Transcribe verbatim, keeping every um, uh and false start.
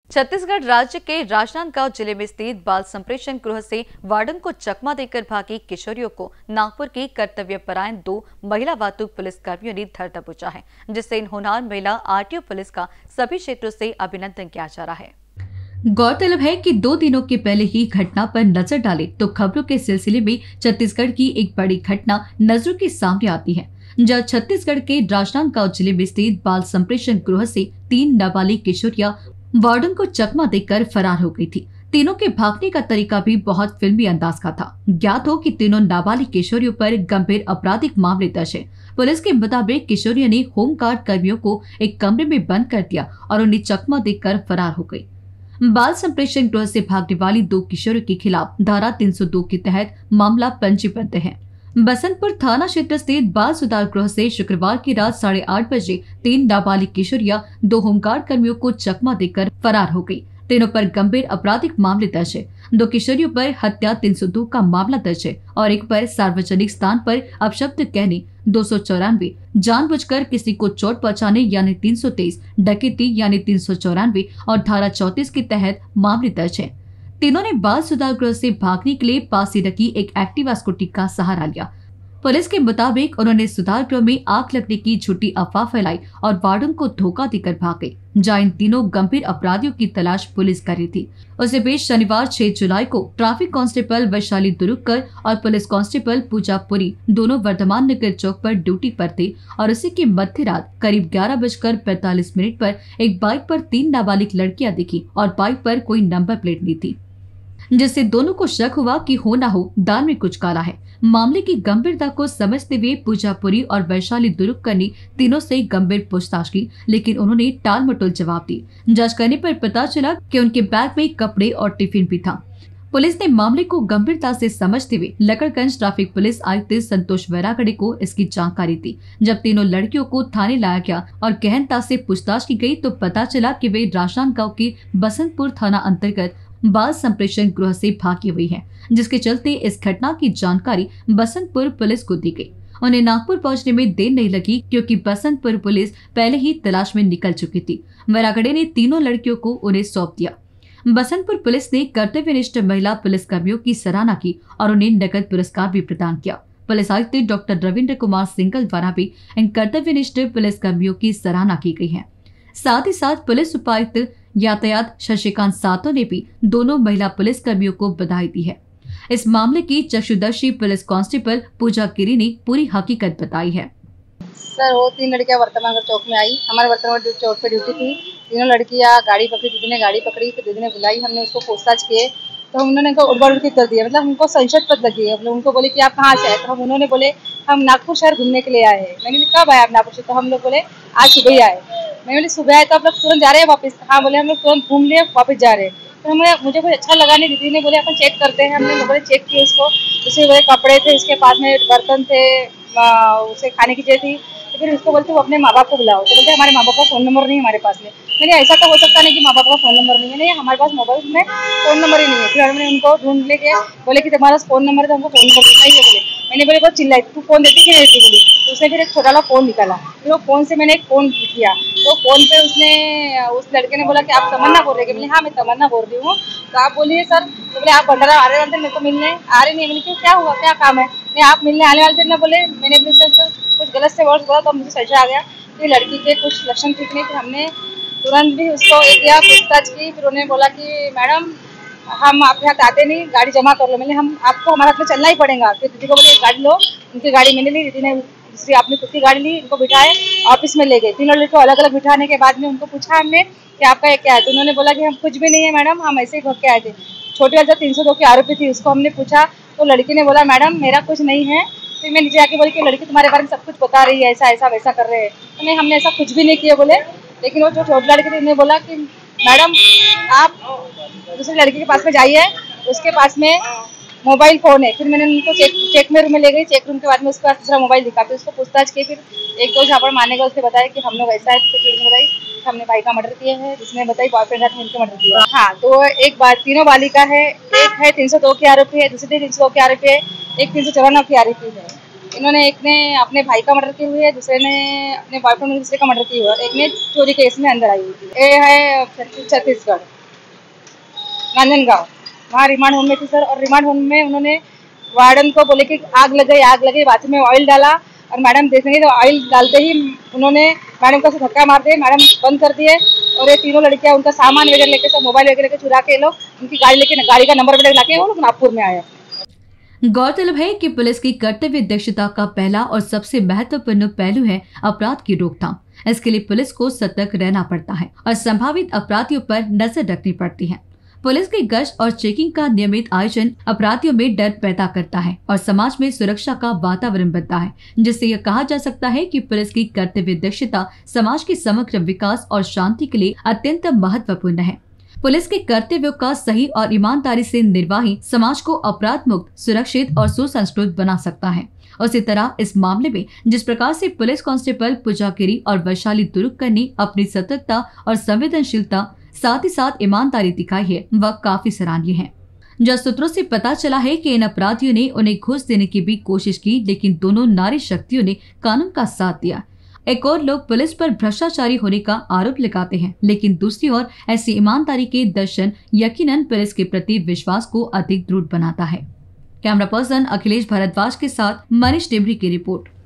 छत्तीसगढ़ राज्य के राजनांदगांव जिले में स्थित बाल संप्रेषण गृह से वार्डन को चकमा देकर भागी किशोरियों को नागपुर की कर्तव्यपरायण दो महिला वाहतुक पुलिस कर्मियों ने धर दबोचा है, जिससे इन होनहार महिला आरटीओ पुलिस का सभी क्षेत्रों से अभिनंदन किया जा रहा है। गौरतलब है कि दो दिनों के पहले ही घटना पर नजर डाले तो खबरों के सिलसिले में छत्तीसगढ़ की एक बड़ी घटना नजरों के सामने आती है, जहां छत्तीसगढ़ के राजनांदगांव जिले में स्थित बाल संप्रेषण गृह से तीन नाबालिग किशोरियां वार्डन को चकमा देकर फरार हो गई थी। तीनों के भागने का तरीका भी बहुत फिल्मी अंदाज का था। ज्ञात हो कि तीनों नाबालिग किशोरियों पर गंभीर आपराधिक मामले दर्ज है। पुलिस के मुताबिक किशोरियों ने होमगार्ड कर्मियों को एक कमरे में बंद कर दिया और उन्हें चकमा देकर फरार हो गई। बाल संप्रेषण गृह से भागने वाली दो किशोरियों के खिलाफ धारा तीन सौ दो के तहत मामला पंजीबद्ध है। बसंतपुर थाना क्षेत्र स्थित बाल सुधार गृह से शुक्रवार की रात साढ़े आठ बजे तीन नाबालिग किशोरियां दो होमगार्ड कर्मियों को चकमा देकर फरार हो गई। तीनों पर गंभीर आपराधिक मामले दर्ज है। दो किशोरियों पर हत्या तीन सौ दो का मामला दर्ज है और एक पर सार्वजनिक स्थान पर अपशब्द कहने दो सौ चौरानवे, जानबूझकर किसी को चोट पहुंचाने यानी तीन सौ तेईस, डकैती यानी तीन सौ चौरानवे और धारा चौतीस के तहत मामले दर्ज है। तीनों ने बाल सुधार गृह से भागने के लिए पास ही रखी एक एक्टिवा स्कूटी का सहारा लिया। पुलिस के मुताबिक उन्होंने सुधार गृह में आग लगने की झूठी अफवाह फैलाई और वार्डन को धोखा देकर भाग गई। जहां इन तीनों गंभीर अपराधियों की तलाश पुलिस कर रही थी, उसे बीच शनिवार छह जुलाई को ट्रैफिक कांस्टेबल वैशाली दुरुक्कर और पुलिस कांस्टेबल पूजा पुरी दोनों वर्धमान नगर चौक पर ड्यूटी पर थे और उसी की मध्य रात करीब ग्यारह बजकर पैंतालीस मिनट पर एक बाइक पर तीन नाबालिग लड़कियां दिखी और बाइक पर कोई नंबर प्लेट नहीं थी, जिससे दोनों को शक हुआ कि हो ना हो दाल में कुछ काला है। मामले की गंभीरता को समझते हुए पूजापुरी और वैशाली दुरुक्कर ने तीनों से गंभीर पूछताछ की, लेकिन उन्होंने टाल मटोल जवाब दी। जांच करने पर पता चला कि उनके बैग में कपड़े और टिफिन भी था। पुलिस ने मामले को गंभीरता से समझते हुए लकड़गंज ट्रैफिक पुलिस आयुक्त संतोष वैरागड़े को इसकी जानकारी दी। जब तीनों लड़कियों को थाने लाया गया और गहनता से पूछताछ की गई तो पता चला कि वे राजनांदगांव के बसंतपुर थाना अंतर्गत बाल संप्रेषण गृह से भागी हुई है, जिसके चलते इस घटना की जानकारी बसंतपुर पुलिस को दी गई। उन्हें नागपुर पहुंचने में देर नहीं लगी क्योंकि बसंतपुर पुलिस पहले ही तलाश में निकल चुकी थी। वैरागड़े ने तीनों लड़कियों को उन्हें सौंप दिया। बसंतपुर पुलिस ने कर्तव्यनिष्ठ महिला पुलिस कर्मियों की सराहना की और उन्हें नगद पुरस्कार भी प्रदान किया। पुलिस आयुक्त डॉक्टर रविंद्र कुमार सिंगल द्वारा भी इन कर्तव्यनिष्ठ पुलिस कर्मियों की सराहना की गई है। साथ ही साथ पुलिस उपायुक्त यातायात शशिकांत सातो ने भी दोनों महिला पुलिस कर्मियों को बधाई दी है। इस मामले की चक्षुदर्शी पुलिस कांस्टेबल पूजा गिरी ने पूरी हकीकत बताई है। सर वो तीन लड़कियां वर्तमान चौक में आई, हमारे वर्तमान चौक पे ड्यूटी थी। तीनों लड़कियां गाड़ी पकड़ी, दीदी ने गाड़ी पकड़ी, फिर दीदी ने बुलाई, हमने उसको पूछताछ किए तो उन्होंने उड़बड़ उड़की कर दिया, मतलब हमको संशयास्पद लगी है। मतलब उनको बोले कि आप कहाँ से आए, तो हम उन्होंने बोले हम नागपुर शहर घूमने के लिए आए हैं। मैंने कब आए आप नागपुर से, तो हम लोग बोले आज सुबह ही आए। मैं बोले सुबह आए तो आप लोग तुरंत जा रहे हैं वापस? हाँ बोले हम लोग तुरंत घूम लिए वापस जा रहे हैं। तो हमें मुझे कुछ अच्छा लगा नहीं। दीदी ने बोले अपन चेक करते हैं, हमने बोले चेक किए उसको। उसके बोले कपड़े थे, उसके पास में बर्तन थे, उसे खाने की चीज़ थी। तो फिर उसको बोलते वो अपने माँ बाप को बुलाओ, तो बोलते हमारे माँ बाप का फ़ोन नंबर नहीं हमारे पास में। मैंने ऐसा तो हो सकता नहीं कि माँ बाप का फ़ोन नंबर नहीं है, नहीं हमारे पास मोबाइल में फ़ोन नंबर ही नहीं है। फिर हमने उनको ढूंढ लेके बोले कि तुम्हारा फ़ोन नंबर है तो हमको फ़ोन नंबर देना ही है बोले। मैंने बोले बहुत चिल्लाई तू फ़ोन देती कि नहीं देती बोली। तो उसने फिर एक छोटा वाला फ़ोन निकाला, फिर वो फ़ोन से मैंने एक फ़ोन किया तो फ़ोन पे उसने उस लड़के ने बोला कि आप तमन्ना बोल रहे हैं? बोले हाँ मैं तमन्ना बोल रही हूँ। तो आप बोलिए सर, तो बोले आप भंडारा आ रहे वाले थे, मेरे को मिलने आ रहे नहीं। मैंने क्यों क्या हुआ, क्या काम है? नहीं आप मिलने आने वाले थे ना बोले। मैंने अपने से कुछ गलत से वर्ड बोला तो मुझे संशय आ गया कि लड़की के कुछ लक्षण ठीक नहीं। फिर हमने तुरंत भी उसको एक या पूछताछ की। फिर उन्होंने बोला कि मैडम हम आपके हाथ आते नहीं, गाड़ी जमा कर लो। मैंने हम आपको हमारे हाथ में चलना ही पड़ेगा। फिर दीदी को बोले गाड़ी लो, उनकी गाड़ी मैंने ली, दीदी ने दूसरी आपने खुद की गाड़ी ली, इनको बिठाए ऑफिस में ले गए। तीनों लड़के को अलग अलग बिठाने के बाद में उनको पूछा हमने कि आपका ये क्या है, तो उन्होंने बोला कि हम कुछ भी नहीं है मैडम, हम ऐसे ही भग के आए थे। छोटी वाली जो तीन सौ दो की आरोपी थी उसको हमने पूछा तो लड़की ने बोला मैडम मेरा कुछ नहीं है। फिर मैं नीचे आके बोली कि लड़की तुम्हारे बारे में सब कुछ बता रही है, ऐसा ऐसा वैसा कर रहे हैं। तो नहीं हमने ऐसा कुछ भी नहीं किया बोले। लेकिन वो जो छोटी लड़की थी उन्होंने बोला कि मैडम आप दूसरी लड़की के पास में जाइए, उसके पास में मोबाइल फ़ोन है। फिर मैंने उनको चेक चेक में रूम में ले गई। चेक रूम के बाद में उसके पास दूसरा मोबाइल दिखा, फिर उसको पूछताछ की। फिर एक दो झापड़ मारने का उसने बताया कि हम लोग ऐसा है। फिर उसने बताई हमने भाई का मर्डर किया है, जिसने बताई बॉयफ्रेंड साथ मिलकर मर्डर किया। हाँ तो एक बात तीनों बालिका है, एक है तीन सौ दो की आरोपी है, दूसरी तीन सौ दो की आरोपी है, एक तीन सौ चौरानवे की आरोपी है। इन्होंने एक ने अपने भाई का मर्डर की हुई है, दूसरे ने अपने बॉयफ्रेंड दूसरे का मर्डर की हुआ है, एक ने चोरी केस में अंदर आई हुई थी। ये है छत्तीसगढ़। रांजनगांव, वहाँ रिमांड होम में थी सर। और रिमांड होम में उन्होंने वार्डन को बोले कि आग लग गई आग लग गई, बाथरूम में ऑयल डाला और मैडम देखेंगे तो ऑयल डालते ही उन्होंने मैडम को धक्का मार दिए, मैडम बंद कर दिए। और ये तीनों लड़कियां उनका सामान वगैरह लेके, सब मोबाइल वगैरह लेके चुरा के लोग उनकी गाड़ी लेके, गाड़ी का नंबर वगैरह लाके वो लोग नागपुर में आए। गौरतलब है कि पुलिस की कर्तव्य दक्षता का पहला और सबसे महत्वपूर्ण पहलू है अपराध की रोकथाम। इसके लिए पुलिस को सतर्क रहना पड़ता है और संभावित अपराधियों पर नजर रखनी पड़ती है। पुलिस की गश्त और चेकिंग का नियमित आयोजन अपराधियों में डर पैदा करता है और समाज में सुरक्षा का वातावरण बनता है, जिससे यह कहा जा सकता है कि पुलिस की कर्तव्य दक्षता समाज के समग्र विकास और शांति के लिए अत्यंत महत्वपूर्ण है। पुलिस के कर्तव्यों का सही और ईमानदारी से निर्वाही समाज को अपराध मुक्त, सुरक्षित और सुसंस्कृत बना सकता है। उसी तरह इस मामले में जिस प्रकार से पुलिस कांस्टेबल पूजा गिरी और वैशाली दुर्ग ने अपनी सतर्कता और संवेदनशीलता साथ ही साथ ईमानदारी दिखाई है, वह काफी सराहनीय है। जब सूत्रों से पता चला है कि इन अपराधियों ने उन्हें घूस देने की भी कोशिश की, लेकिन दोनों नारी शक्तियों ने कानून का साथ दिया। एक और लोग पुलिस पर भ्रष्टाचारी होने का आरोप लगाते हैं, लेकिन दूसरी ओर ऐसी ईमानदारी के दर्शन यकीनन पुलिस के प्रति विश्वास को अधिक दृढ़ बनाता है। कैमरा पर्सन अखिलेश भारद्वाज के साथ मनीष डेमरी की रिपोर्ट।